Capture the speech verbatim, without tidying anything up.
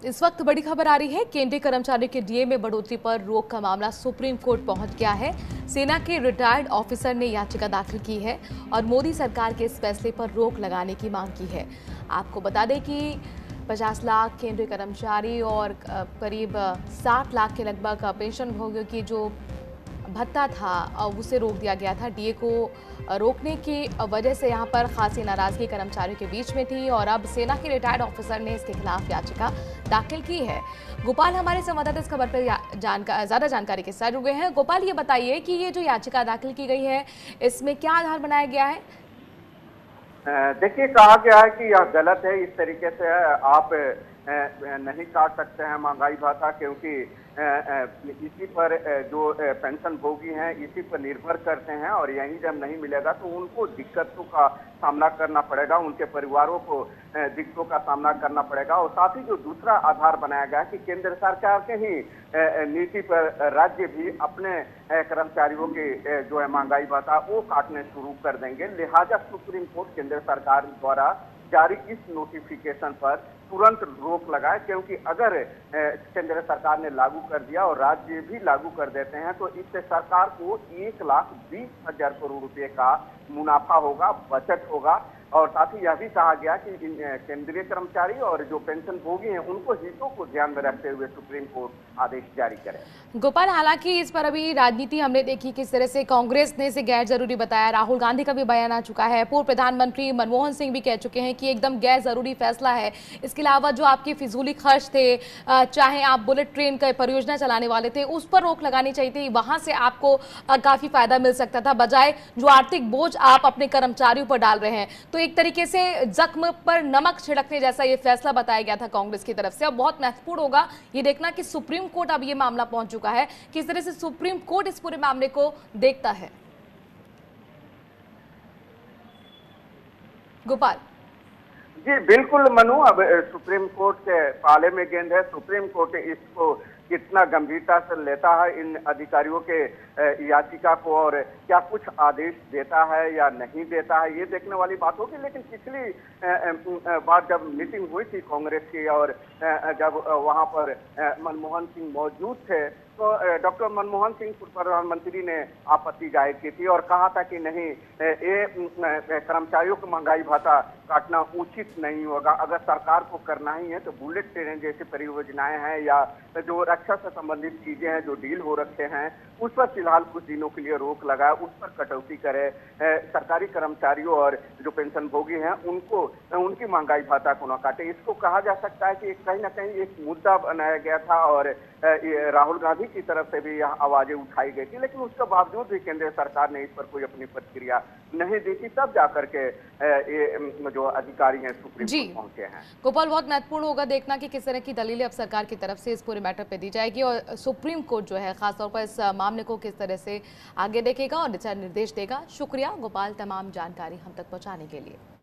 इस वक्त बड़ी खबर आ रही है। केंद्रीय कर्मचारियों के डीए में बढ़ोतरी पर रोक का मामला सुप्रीम कोर्ट पहुंच गया है। सेना के रिटायर्ड ऑफिसर ने याचिका दाखिल की है और मोदी सरकार के इस फैसले पर रोक लगाने की मांग की है। आपको बता दें कि पचास लाख केंद्रीय कर्मचारी और करीब साठ लाख के लगभग पेंशनभोगियों की जो भत्ता था उसे रोक दिया गया था। डीए को रोकने की वजह से यहां पर खासी नाराजगी कर्मचारियों के बीच में थी और अब सेना के रिटायर्ड ऑफिसर ने इसके खिलाफ याचिका दाखिल की है। गोपाल हमारे संवाददाता इस खबर पर जानकार ज्यादा जानकारी के साथ जुड़े हैं। गोपाल, ये बताइए कि ये जो याचिका दाखिल की गई है इसमें क्या आधार बनाया गया है? देखिए, कहा गया है कि यह गलत है। इस तरीके से आप नहीं काट सकते हैं महंगाई भत्ता, क्योंकि इसी पर जो पेंशन भोगी हैं इसी पर निर्भर करते हैं और यही जब नहीं मिलेगा तो उनको दिक्कतों का सामना करना पड़ेगा, उनके परिवारों को दिक्कतों का सामना करना पड़ेगा। और साथ ही जो दूसरा आधार बनाया गया कि केंद्र सरकार के ही नीति पर राज्य भी अपने कर्मचारियों के जो है महंगाई भत्ता वो काटने शुरू कर देंगे। लिहाजा सुप्रीम कोर्ट केंद्र सरकार द्वारा जारी इस नोटिफिकेशन पर तुरंत रोक लगाए, क्योंकि अगर केंद्र सरकार ने लागू कर दिया और राज्य भी लागू कर देते हैं तो इससे सरकार को एक लाख बीस हजार करोड़ रुपए का मुनाफा होगा, बचत होगा। और साथ ही यह भी कहा गया कि केंद्रीय कर्मचारी और जो पेंशन भोगी हैं उनको हितों को ध्यान में रखते हुए सुप्रीम कोर्ट आदेश जारी करे। गोपाल, हालांकि इस पर अभी राजनीति हमने देखी किस तरह से कांग्रेस ने इसे गैर जरूरी बताया। राहुल गांधी का भी बयान आ चुका है, पूर्व प्रधानमंत्री मनमोहन सिंह भी कह चुके हैं कि एकदम गैर जरूरी फैसला है। इसके अलावा जो आपके फिजूली खर्च थे, चाहे आप बुलेट ट्रेन का परियोजना चलाने वाले थे, उस पर रोक लगानी चाहिए थी। वहां से आपको काफी फायदा मिल सकता था, बजाय जो आर्थिक बोझ आप अपने कर्मचारियों पर डाल रहे हैं। तो एक तरीके से जख्म पर नमक छिड़कने जैसा ये फैसला बताया गया था कांग्रेस की तरफ से। अब बहुत महत्वपूर्ण होगा ये देखना कि सुप्रीम कोर्ट अब ये मामला पहुंच चुका है, किस तरह से सुप्रीम कोर्ट इस पूरे मामले को देखता है। गोपाल जी बिल्कुल मनु, अब सुप्रीम कोर्ट के पाले में गेंद है। सुप्रीम कोर्ट इसको कितना गंभीरता से लेता है इन अधिकारियों के याचिका को और क्या कुछ आदेश देता है या नहीं देता है, ये देखने वाली बात होगी। लेकिन पिछली बार जब मीटिंग हुई थी कांग्रेस की और जब वहां पर मनमोहन सिंह मौजूद थे तो डॉक्टर मनमोहन सिंह पूर्व प्रधानमंत्री ने आपत्ति जाहिर की थी और कहा था कि नहीं, ये कर्मचारियों को महंगाई भत्ता काटना उचित नहीं होगा। अगर सरकार को करना ही है तो बुलेट ट्रेन जैसी परियोजनाएं हैं या जो रक्षा से संबंधित चीजें हैं जो डील हो रखे हैं उस पर फिलहाल कुछ दिनों के लिए रोक लगाए, उस पर कटौती करे। सरकारी कर्मचारियों और जो पेंशन भोगी हैं उनको उनकी महंगाई भत्ता को न काटे। इसको कहा जा सकता है कि कहीं ना कहीं एक मुद्दा बनाया गया था और राहुल गांधी की तरफ से भी यह आवाजें उठाई गई थी, लेकिन उसके बावजूद भी केंद्र सरकार ने इस पर कोई अपनी प्रतिक्रिया नहीं दी थी। तब जाकर के ये जो अधिकारी हैं सुप्रीम कोर्ट पहुंचे हैं। गोपाल, बहुत महत्वपूर्ण होगा देखना कि किस तरह की दलीलें अब सरकार की तरफ से इस पूरे मैटर पे दी जाएगी और सुप्रीम कोर्ट जो है खासतौर पर इस मामले को किस तरह से आगे देखेगा और दिशा निर्देश देगा। शुक्रिया गोपाल, तमाम जानकारी हम तक पहुंचाने के लिए।